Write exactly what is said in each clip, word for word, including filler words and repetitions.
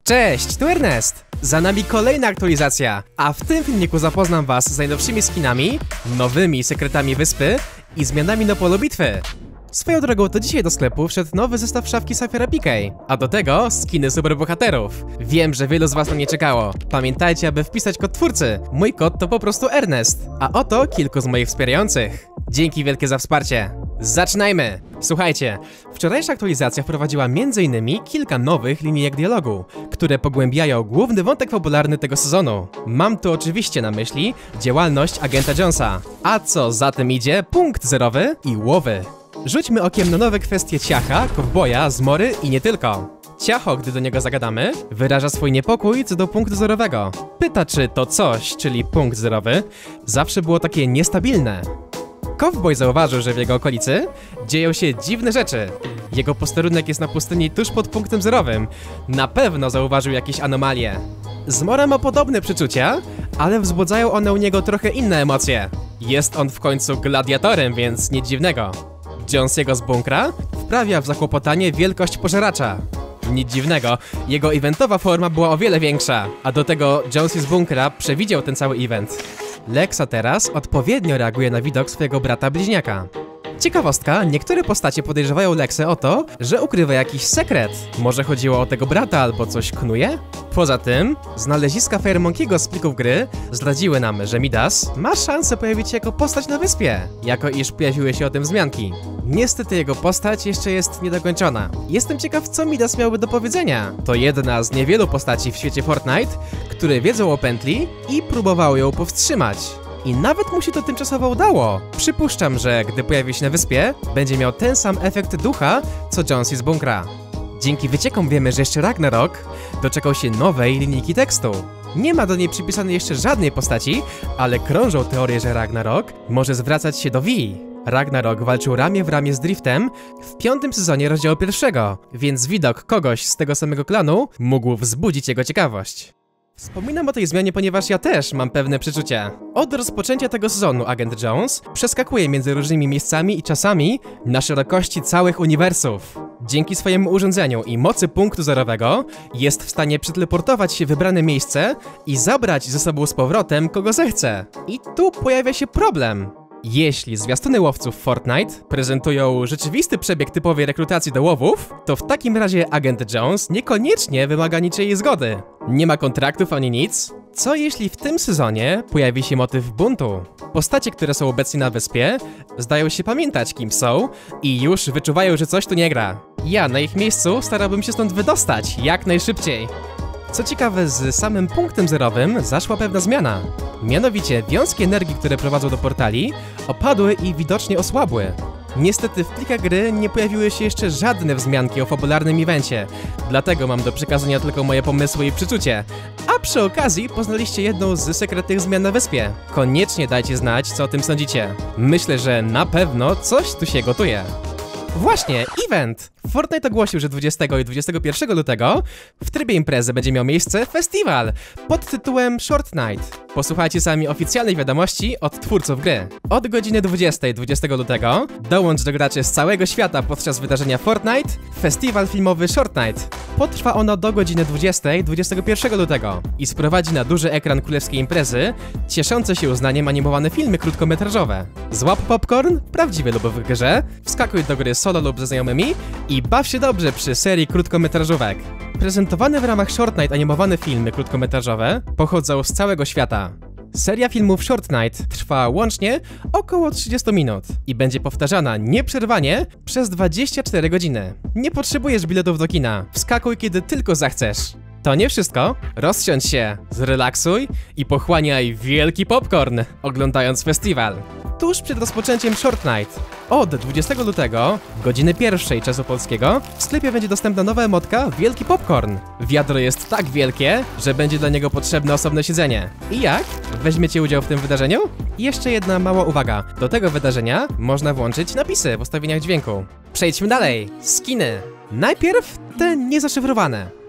Cześć, tu Ernest! Za nami kolejna aktualizacja, a w tym filmiku zapoznam was z najnowszymi skinami, nowymi sekretami wyspy i zmianami na polu bitwy. Swoją drogą to dzisiaj do sklepu wszedł nowy zestaw szafki Sapphire P K, a do tego skiny superbohaterów. Wiem, że wielu z was na nie czekało. Pamiętajcie, aby wpisać kod twórcy. Mój kod to po prostu Ernest, a oto kilku z moich wspierających. Dzięki wielkie za wsparcie. Zaczynajmy! Słuchajcie, wczorajsza aktualizacja wprowadziła między innymi kilka nowych linijek dialogu, które pogłębiają główny wątek fabularny tego sezonu. Mam tu oczywiście na myśli działalność agenta Jonesa, a co za tym idzie, punkt zerowy i łowy. Rzućmy okiem na nowe kwestie Ciacha, Kowboja, Zmory i nie tylko. Ciacho, gdy do niego zagadamy, wyraża swój niepokój co do punktu zerowego. Pyta, czy to coś, czyli punkt zerowy, zawsze było takie niestabilne. Kowboj zauważył, że w jego okolicy dzieją się dziwne rzeczy. Jego posterunek jest na pustyni tuż pod punktem zerowym. Na pewno zauważył jakieś anomalie. Zmora ma podobne przeczucia, ale wzbudzają one u niego trochę inne emocje. Jest on w końcu gladiatorem, więc nic dziwnego. Jonesiego z bunkra wprawia w zakłopotanie wielkość pożeracza. Nic dziwnego, jego eventowa forma była o wiele większa, a do tego Jonesy z bunkra przewidział ten cały event. Lexa teraz odpowiednio reaguje na widok swojego brata bliźniaka. Ciekawostka, niektóre postacie podejrzewają Lexę o to, że ukrywa jakiś sekret. Może chodziło o tego brata albo coś knuje? Poza tym, znaleziska Fire Monkey'ego z plików gry zdradziły nam, że Midas ma szansę pojawić się jako postać na wyspie, jako iż pojawiły się o tym wzmianki. Niestety jego postać jeszcze jest niedokończona. Jestem ciekaw, co Midas miałby do powiedzenia. To jedna z niewielu postaci w świecie Fortnite, które wiedzą o pętli i próbowały ją powstrzymać. I nawet mu się to tymczasowo udało. Przypuszczam, że gdy pojawi się na wyspie, będzie miał ten sam efekt ducha, co Jonesy z bunkra. Dzięki wyciekom wiemy, że jeszcze Ragnarok doczekał się nowej linijki tekstu. Nie ma do niej przypisanej jeszcze żadnej postaci, ale krążą teorie, że Ragnarok może zwracać się do Vi. Ragnarok walczył ramię w ramię z Driftem w piątym sezonie rozdziału pierwszego, więc widok kogoś z tego samego klanu mógł wzbudzić jego ciekawość. Wspominam o tej zmianie, ponieważ ja też mam pewne przeczucia. Od rozpoczęcia tego sezonu agent Jones przeskakuje między różnymi miejscami i czasami na szerokości całych uniwersów. Dzięki swojemu urządzeniu i mocy punktu zerowego jest w stanie przeteleportować się w wybrane miejsce i zabrać ze sobą z powrotem kogo zechce. I tu pojawia się problem. Jeśli zwiastuny łowców Fortnite prezentują rzeczywisty przebieg typowej rekrutacji do łowów, to w takim razie agent Jones niekoniecznie wymaga niczyjej zgody. Nie ma kontraktów ani nic. Co jeśli w tym sezonie pojawi się motyw buntu? Postacie, które są obecnie na wyspie, zdają się pamiętać, kim są i już wyczuwają, że coś tu nie gra. Ja na ich miejscu starałbym się stąd wydostać jak najszybciej. Co ciekawe, z samym punktem zerowym zaszła pewna zmiana. Mianowicie wiązki energii, które prowadzą do portali, opadły i widocznie osłabły. Niestety w plikach gry nie pojawiły się jeszcze żadne wzmianki o fabularnym evencie, dlatego mam do przekazania tylko moje pomysły i przeczucie. A przy okazji poznaliście jedną z sekretnych zmian na wyspie. Koniecznie dajcie znać, co o tym sądzicie. Myślę, że na pewno coś tu się gotuje. Właśnie, event! Fortnite ogłosił, że dwudziestego i dwudziestego pierwszego lutego w trybie imprezy będzie miał miejsce festiwal pod tytułem Short Night. Posłuchajcie sami oficjalnej wiadomości od twórców gry. Od godziny dwudziestej dwudziestego lutego dołącz do graczy z całego świata podczas wydarzenia Fortnite festiwal filmowy Short Night. Potrwa ono do godziny dwudziestej dwudziestego pierwszego lutego i sprowadzi na duży ekran królewskiej imprezy cieszące się uznaniem animowane filmy krótkometrażowe. Złap popcorn, prawdziwy lub w grze, wskakuj do gry solo lub ze znajomymi i baw się dobrze przy serii krótkometrażówek. Prezentowane w ramach Short Night animowane filmy krótkometrażowe pochodzą z całego świata. Seria filmów Short Night trwa łącznie około trzydzieści minut i będzie powtarzana nieprzerwanie przez dwadzieścia cztery godziny. Nie potrzebujesz biletów do kina, wskakuj kiedy tylko zechcesz. To nie wszystko, rozsiądź się, zrelaksuj i pochłaniaj wielki popcorn, oglądając festiwal. Tuż przed rozpoczęciem Short Night, od dwudziestego lutego, godziny pierwszej czasu polskiego, w sklepie będzie dostępna nowa emotka Wielki Popcorn. Wiadro jest tak wielkie, że będzie dla niego potrzebne osobne siedzenie. I jak? Weźmiecie udział w tym wydarzeniu? I jeszcze jedna mała uwaga. Do tego wydarzenia można włączyć napisy w ustawieniach dźwięku. Przejdźmy dalej. Skiny. Najpierw te niezaszyfrowane.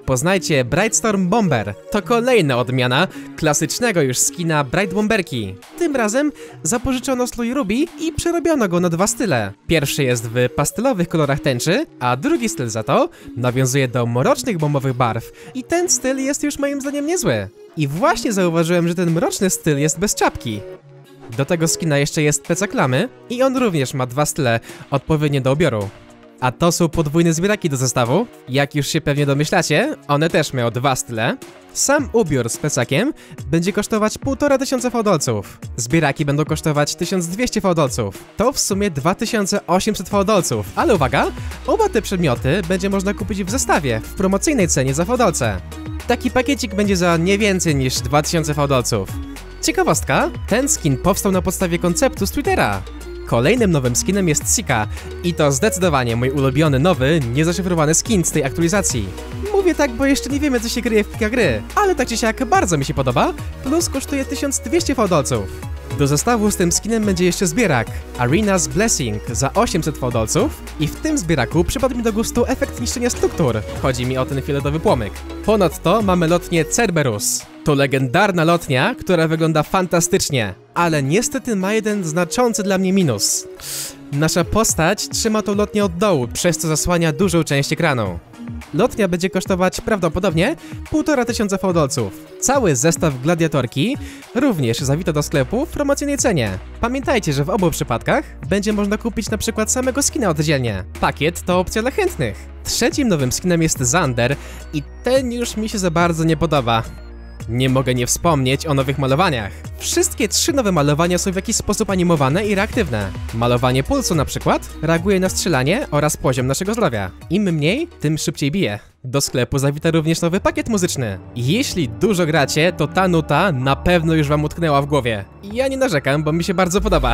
Poznajcie Brightstorm Bomber. To kolejna odmiana klasycznego już skina Bright Bomberki. Tym razem zapożyczono strój Ruby i przerobiono go na dwa style. Pierwszy jest w pastelowych kolorach tęczy, a drugi styl za to nawiązuje do mrocznych bombowych barw. I ten styl jest już moim zdaniem niezły. I właśnie zauważyłem, że ten mroczny styl jest bez czapki. Do tego skina jeszcze jest plecak lamy i on również ma dwa style odpowiednie do ubioru. A to są podwójne zbieraki do zestawu. Jak już się pewnie domyślacie, one też mają dwa style. Sam ubiór z plecakiem będzie kosztować półtora tysiąca fałdolców. Zbieraki będą kosztować tysiąc dwieście fałdolców. To w sumie dwa tysiące osiemset fałdolców. Ale uwaga, oba te przedmioty będzie można kupić w zestawie w promocyjnej cenie za fałdolce. Taki pakiecik będzie za nie więcej niż dwa tysiące fałdolców. Ciekawostka, ten skin powstał na podstawie konceptu z Twittera. Kolejnym nowym skinem jest Sika i to zdecydowanie mój ulubiony nowy, niezaszyfrowany skin z tej aktualizacji. Mówię tak, bo jeszcze nie wiemy, co się kryje w plika gry, ale tak czy siak bardzo mi się podoba, plus kosztuje tysiąc dwieście fałdolców. Do zestawu z tym skinem będzie jeszcze zbierak Arena's Blessing za osiemset fałdolców i w tym zbieraku przypadł mi do gustu efekt niszczenia struktur. Chodzi mi o ten fioletowy płomyk. Ponadto mamy lotnię Cerberus. To legendarna lotnia, która wygląda fantastycznie, ale niestety ma jeden znaczący dla mnie minus. Nasza postać trzyma tą lotnię od dołu, przez co zasłania dużą część ekranu. Lotnia będzie kosztować prawdopodobnie półtora tysiąca fałdolców. Cały zestaw gladiatorki również zawito do sklepu w promocyjnej cenie. Pamiętajcie, że w obu przypadkach będzie można kupić na przykład samego skina oddzielnie. Pakiet to opcja dla chętnych. Trzecim nowym skinem jest Xander i ten już mi się za bardzo nie podoba. Nie mogę nie wspomnieć o nowych malowaniach. Wszystkie trzy nowe malowania są w jakiś sposób animowane i reaktywne. Malowanie pulsu na przykład reaguje na strzelanie oraz poziom naszego zdrowia. Im mniej, tym szybciej bije. Do sklepu zawita również nowy pakiet muzyczny. Jeśli dużo gracie, to ta nuta na pewno już wam utknęła w głowie. Ja nie narzekam, bo mi się bardzo podoba.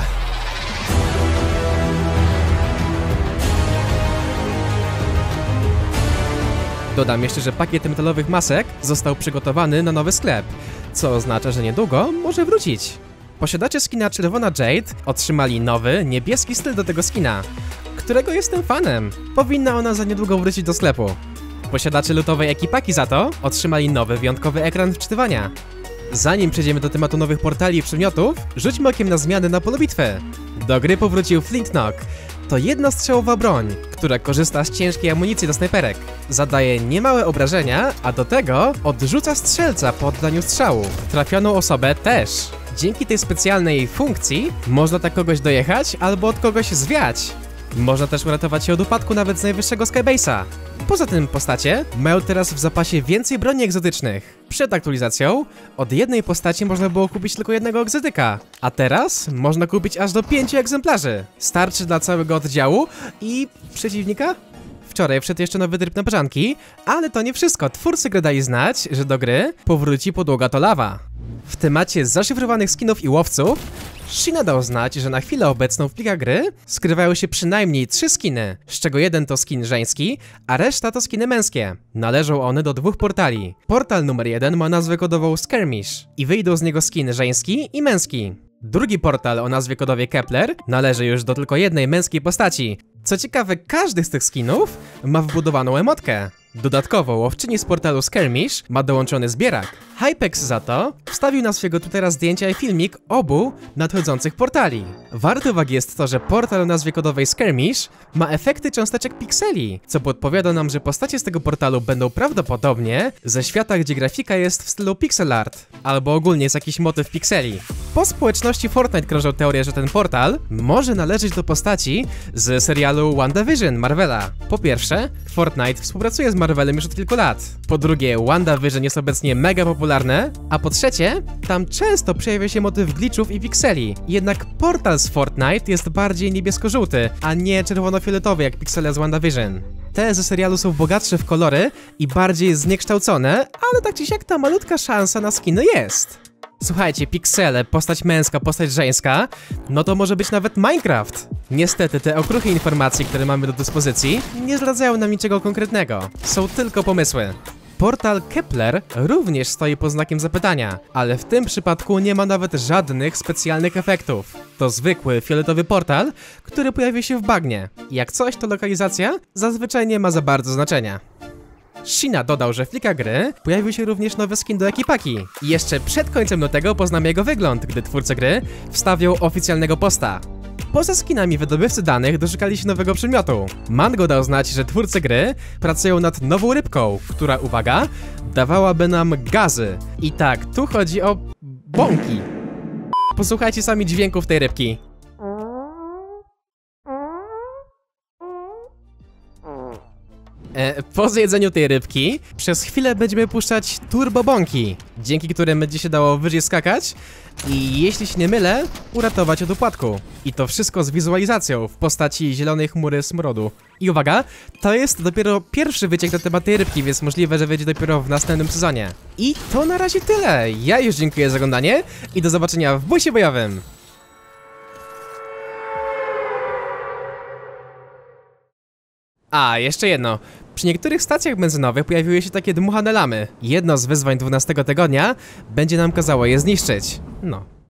Dodam jeszcze, że pakiet metalowych masek został przygotowany na nowy sklep, co oznacza, że niedługo może wrócić. Posiadacze skina Czerwona Jade otrzymali nowy, niebieski styl do tego skina, którego jestem fanem. Powinna ona za niedługo wrócić do sklepu. Posiadacze lutowej ekipaki za to otrzymali nowy, wyjątkowy ekran wczytywania. Zanim przejdziemy do tematu nowych portali i przedmiotów, rzućmy okiem na zmiany na polu bitwy. Do gry powrócił Flintknock. To jednostrzałowa broń, która korzysta z ciężkiej amunicji do snajperek. Zadaje niemałe obrażenia, a do tego odrzuca strzelca po oddaniu strzału. Trafioną osobę też. Dzięki tej specjalnej funkcji można tak kogoś dojechać albo od kogoś zwiać. Można też uratować się od upadku nawet z najwyższego Skybase'a. Poza tym postacie mają teraz w zapasie więcej broni egzotycznych. Przed aktualizacją od jednej postaci można było kupić tylko jednego egzotyka, a teraz można kupić aż do pięciu egzemplarzy. Starczy dla całego oddziału i przeciwnika? Wczoraj wszedł jeszcze nowy tryb na brzanki, ale to nie wszystko. Twórcy gry dali znać, że do gry powróci podłoga to lawa. W temacie zaszyfrowanych skinów i łowców Shina dał znać, że na chwilę obecną w plikach gry skrywają się przynajmniej trzy skiny, z czego jeden to skin żeński, a reszta to skiny męskie. Należą one do dwóch portali. Portal numer jeden ma nazwę kodową Skirmish i wyjdą z niego skin żeński i męski. Drugi portal o nazwie kodowej Kepler należy już do tylko jednej męskiej postaci. Co ciekawe, każdy z tych skinów ma wbudowaną emotkę. Dodatkowo łowczyni z portalu Skirmish ma dołączony zbierak. Hypex za to wstawił na swojego Twittera zdjęcia i filmik obu nadchodzących portali. Warte uwagi jest to, że portal o nazwie kodowej Skirmish ma efekty cząsteczek pikseli, co podpowiada nam, że postacie z tego portalu będą prawdopodobnie ze świata, gdzie grafika jest w stylu pixel art, albo ogólnie jest jakiś motyw pikseli. Po społeczności Fortnite krążą teorie, że ten portal może należeć do postaci z serialu WandaVision Marvela. Po pierwsze, Fortnite współpracuje z Marvelem już od kilku lat. Po drugie, WandaVision jest obecnie mega popularne, a po trzecie, tam często przejawia się motyw glitchów i pikseli. Jednak portal z Fortnite jest bardziej niebiesko-żółty, a nie czerwono-fioletowy jak piksele z WandaVision. Te ze serialu są bogatsze w kolory i bardziej zniekształcone, ale tak czy siak ta malutka szansa na skiny jest. Słuchajcie, piksele, postać męska, postać żeńska, no to może być nawet Minecraft. Niestety te okruchy informacji, które mamy do dyspozycji, nie zdradzają nam niczego konkretnego. Są tylko pomysły. Portal Kepler również stoi pod znakiem zapytania, ale w tym przypadku nie ma nawet żadnych specjalnych efektów. To zwykły fioletowy portal, który pojawia się w bagnie. Jak coś, to lokalizacja zazwyczaj nie ma za bardzo znaczenia. Shina dodał, że w plikach gry pojawił się również nowy skin do ekipaki. I jeszcze przed końcem lutego poznamy jego wygląd, gdy twórcy gry wstawią oficjalnego posta. Poza skinami wydobywcy danych doczekali się nowego przedmiotu. Mango dał znać, że twórcy gry pracują nad nową rybką, która, uwaga, dawałaby nam gazy. I tak, tu chodzi o bąki. Posłuchajcie sami dźwięków tej rybki. E, po zjedzeniu tej rybki przez chwilę będziemy puszczać turbobąki, dzięki którym będzie się dało wyżej skakać i, jeśli się nie mylę, uratować od upadku. I to wszystko z wizualizacją w postaci zielonej chmury smrodu. I uwaga, to jest dopiero pierwszy wyciek na temat tej rybki, więc możliwe, że wyjdzie dopiero w następnym sezonie. I to na razie tyle. Ja już dziękuję za oglądanie i do zobaczenia w busie bojowym. A, jeszcze jedno. Przy niektórych stacjach benzynowych pojawiły się takie dmuchane lamy. Jedno z wyzwań dwunastego tygodnia będzie nam kazało je zniszczyć. No.